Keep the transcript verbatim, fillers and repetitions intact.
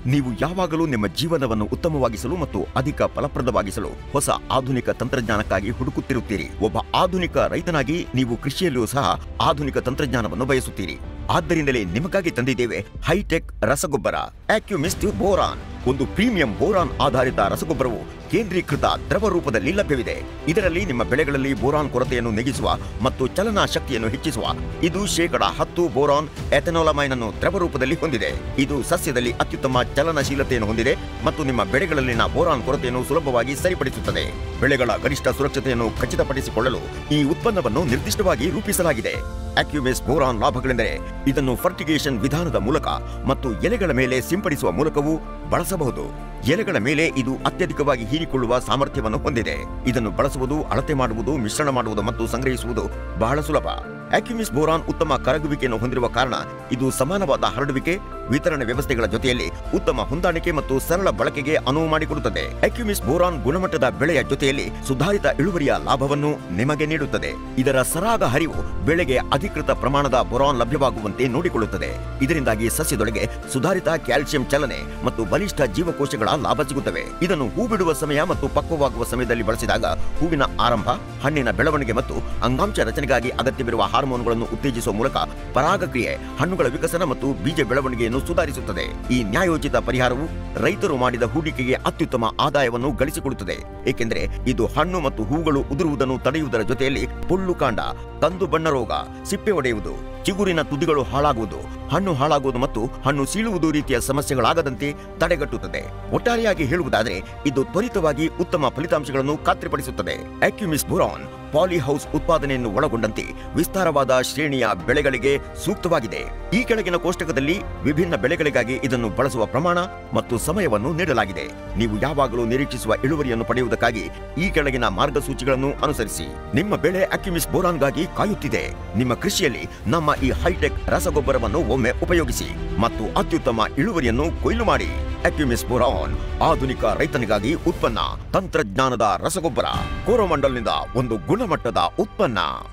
ನೀವು ಯಾವಾಗಲೂ ನಿಮ್ಮ ಜೀವನವನ್ನು ಉತ್ತಮವಾಗಿಸಲು ಮತ್ತು ಅಧಿಕ ಫಲಪ್ರದವಾಗಿಸಲು ಹೊಸ ಆಧುನಿಕ ತಂತ್ರಜ್ಞಾನಕ್ಕಾಗಿ ಹುಡುಕುತ್ತಿರುತ್ತೀರಿ. ಒಬ್ಬ ಆಧುನಿಕ ರೈತನಾಗಿ ನೀವು ಕೃಷಿಯಲ್ಲಿಯೂ ಸಹ ಆಧುನಿಕ ತಂತ್ರಜ್ಞಾನವನ್ನು ಬಯಸುತ್ತೀರಿ. ಆದ್ದರಿಂದಲೇ ನಿಮಗಾಗಿ ತಂದಿದ್ದೇವೆ ಹೈಟೆಕ್ ರಸಗೊಬ್ಬರ ಅಕ್ಯುಮಿಸ್ಟ್ ಬೋರಾನ್. ಒಂದು ಪ್ರೀಮಿಯಂ ಬೋರಾನ್ ಆಧಾರಿತ ರಸಗೊಬ್ಬರವು ಕೇಂದ್ರೀಕೃತ ದ್ರವ ರೂಪದಲ್ಲಿ ಲಭ್ಯವಿದೆ. ಇದರಲ್ಲಿ ನಿಮ್ಮ ಬೆಳೆಗಳಲ್ಲಿ ಬೋರಾನ್ ಕೊರತೆಯನ್ನು ನೆಗೆಸುವ ಮತ್ತು ಚಲನಾ ಶಕ್ತಿಯನ್ನು ಹೆಚ್ಚಿಸುವ ಇದು ಶೇಕಡ ಹತ್ತು ಬೋರಾನ್ ಎಥೆನಾಲಮೈನ್ ಅನ್ನು ದ್ರವ ರೂಪದಲ್ಲಿ ಹೊಂದಿದೆ. ಇದು ಸಸ್ಯದಲ್ಲಿ ಅತ್ಯುತ್ತಮ ಚಲನಶೀಲತೆಯನ್ನು ಹೊಂದಿದೆ ಮತ್ತು ನಿಮ್ಮ ಬೆಳೆಗಳಲ್ಲಿನ ಬೋರಾನ್ ಕೊರತೆಯನ್ನು ಸುಲಭವಾಗಿ ಸರಿಪಡಿಸುತ್ತದೆ. ಬೆಳೆಗಳ ಗರಿಷ್ಠ ಸುರಕ್ಷತೆಯನ್ನು ಖಚಿತಪಡಿಸಿಕೊಳ್ಳಲು ಈ ಉತ್ಪನ್ನವನ್ನು ನಿರ್ದಿಷ್ಟವಾಗಿ ರೂಪಿಸಲಾಗಿದೆ. ಅಕ್ಯುಮಿಸ್ಟ್ ಬೋರಾನ್ ಲಾಭಗಳೆಂದರೆ ಇದನ್ನು ಫರ್ಟಿಗೇಷನ್ ವಿಧಾನದ ಮೂಲಕ ಮತ್ತು ಎಲೆಗಳ ಮೇಲೆ ಸಿಂಪಡಿಸುವ ಮೂಲಕವೂ ಬಳಸಬಹುದು. ಎಲೆಗಳ ಮೇಲೆ ಇದು ಅತ್ಯಧಿಕವಾಗಿ ಹೀರಿಕೊಳ್ಳುವ ಸಾಮರ್ಥ್ಯವನ್ನು ಹೊಂದಿದೆ. ಇದನ್ನು ಬಳಸುವುದು, ಅಳತೆ ಮಾಡುವುದು, ಮಿಶ್ರಣ ಮಾಡುವುದು ಮತ್ತು ಸಂಗ್ರಹಿಸುವುದು ಬಹಳ ಸುಲಭ. ಅಕ್ಯುಮಿಸ್ಟ್ ಬೋರಾನ್ ಉತ್ತಮ ಕರಗುವಿಕೆಯನ್ನು ಹೊಂದಿರುವ ಕಾರಣ ಇದು ಸಮಾನವಾದ ಹರಡುವಿಕೆ, ವಿತರಣೆ ವ್ಯವಸ್ಥೆಗಳ ಜೊತೆಯಲ್ಲಿ ಉತ್ತಮ ಹೊಂದಾಣಿಕೆ ಮತ್ತು ಸರಳ ಬಳಕೆಗೆ ಅನುವು ಮಾಡಿಕೊಡುತ್ತದೆ. ಅಕ್ಯುಮಿಸ್ಟ್ ಬೋರಾನ್ ಗುಣಮಟ್ಟದ ಬೆಳೆಯ ಜೊತೆಯಲ್ಲಿ ಸುಧಾರಿತ ಇಳುವರಿಯ ಲಾಭವನ್ನು ನಿಮಗೆ ನೀಡುತ್ತದೆ. ಇದರ ಸರಾಗ ಹರಿವು ಬೆಳೆಗೆ ಅಧಿಕೃತ ಪ್ರಮಾಣದ ಬೋರಾನ್ ಲಭ್ಯವಾಗುವಂತೆ ನೋಡಿಕೊಳ್ಳುತ್ತದೆ. ಇದರಿಂದಾಗಿ ಸಸ್ಯದೊಳಗೆ ಸುಧಾರಿತ ಕ್ಯಾಲ್ಸಿಯಂ ಚಲನೆ ಮತ್ತು ಬಲಿಷ್ಠ ಜೀವಕೋಶಗಳ ಲಾಭ ಸಿಗುತ್ತವೆ. ಇದನ್ನು ಹೂ ಬಿಡುವ ಸಮಯ ಮತ್ತು ಪಕ್ವವಾಗುವ ಸಮಯದಲ್ಲಿ ಬಳಸಿದಾಗ ಹೂವಿನ ಆರಂಭ, ಹಣ್ಣಿನ ಬೆಳವಣಿಗೆ ಮತ್ತು ಅಂಗಾಂಶ ರಚನೆಗಾಗಿ ಅಗತ್ಯವಿರುವ ಹಾರ್ಮೋನ್ಗಳನ್ನು ಉತ್ತೇಜಿಸುವ ಮೂಲಕ ಪರಾಗಕ್ರಿಯೆ, ಹಣ್ಣುಗಳ ವಿಕಸನ ಮತ್ತು ಬೀಜ ಬೆಳವಣಿಗೆಯನ್ನು ಸುಧಾರಿಸುತ್ತದೆ. ಈ ನ್ಯಾಯೋಚಿತ ಪರಿಹಾರವು ರೈತರು ಮಾಡಿದ ಹೂಡಿಕೆಗೆ ಅತ್ಯುತ್ತಮ ಆದಾಯವನ್ನು ಗಳಿಸಿಕೊಡುತ್ತದೆ, ಏಕೆಂದರೆ ಇದು ಹಣ್ಣು ಮತ್ತು ಹೂಗಳು ಉದುರುವುದನ್ನು ತಡೆಯುವುದರ ಜೊತೆಯಲ್ಲಿ ಪೊಳ್ಳು ಕಾಂಡ, ಕಂದು ಬಣ್ಣ ರೋಗ, ಸಿಪ್ಪೆ ಒಡೆಯುವುದು, ಚಿಗುರಿನ ತುದಿಗಳು ಹಾಳಾಗುವುದು, ಹಣ್ಣು ಹಾಳಾಗುವುದು ಮತ್ತು ಹಣ್ಣು ಸೀಳುವುದು ರೀತಿಯ ಸಮಸ್ಯೆಗಳಾಗದಂತೆ ತಡೆಗಟ್ಟುತ್ತದೆ. ಒಟ್ಟಾರೆಯಾಗಿ ಹೇಳುವುದಾದರೆ ಇದು ತ್ವರಿತವಾಗಿ ಉತ್ತಮ ಫಲಿತಾಂಶಗಳನ್ನು ಖಾತ್ರಿಪಡಿಸುತ್ತದೆ. ಅಕ್ಯುಮಿಸ್ಟ್ ಬೋರಾನ್ ಪಾಲಿಹೌಸ್ ಉತ್ಪಾದನೆಯನ್ನು ಒಳಗೊಂಡಂತೆ ವಿಸ್ತಾರವಾದ ಶ್ರೇಣಿಯ ಬೆಳೆಗಳಿಗೆ ಸೂಕ್ತವಾಗಿದೆ. ಈ ಕೆಳಗಿನ ಕೋಷ್ಟಕದಲ್ಲಿ ವಿಭಿನ್ನ ಬೆಳೆಗಳಿಗಾಗಿ ಇದನ್ನು ಬಳಸುವ ಪ್ರಮಾಣ ಮತ್ತು ಸಮಯವನ್ನು ನೀಡಲಾಗಿದೆ. ನೀವು ಯಾವಾಗಲೂ ನಿರೀಕ್ಷಿಸುವ ಇಳುವರಿಯನ್ನು ಪಡೆಯುವುದಕ್ಕಾಗಿ ಈ ಕೆಳಗಿನ ಮಾರ್ಗಸೂಚಿಗಳನ್ನು ಅನುಸರಿಸಿ. ನಿಮ್ಮ ಬೆಳೆ ಅಕ್ಯುಮಿಸ್ಟ್ ಬೋರಾನ್ಗಾಗಿ ಕಾಯುತ್ತಿದೆ. ನಿಮ್ಮ ಕೃಷಿಯಲ್ಲಿ ನಮ್ಮ ಈ ಹೈಟೆಕ್ ರಸಗೊಬ್ಬರವನ್ನು ಒಮ್ಮೆ ಉಪಯೋಗಿಸಿ ಮತ್ತು ಅತ್ಯುತ್ತಮ ಇಳುವರಿಯನ್ನು ಕೊಯ್ಲು ಮಾಡಿ. ಅಕ್ಯುಮಿಸ್ಟ್ ಬೋರಾನ್ ಆಧುನಿಕ ರೈತನಿಗಾಗಿ ಉತ್ಪನ್ನ, ತಂತ್ರಜ್ಞಾನದ ರಸಗೊಬ್ಬರ, ಕೋರಮಂಡಲ್ನಿಂದ ಒಂದು ಗುಣಮಟ್ಟದ ಉತ್ಪನ್ನ.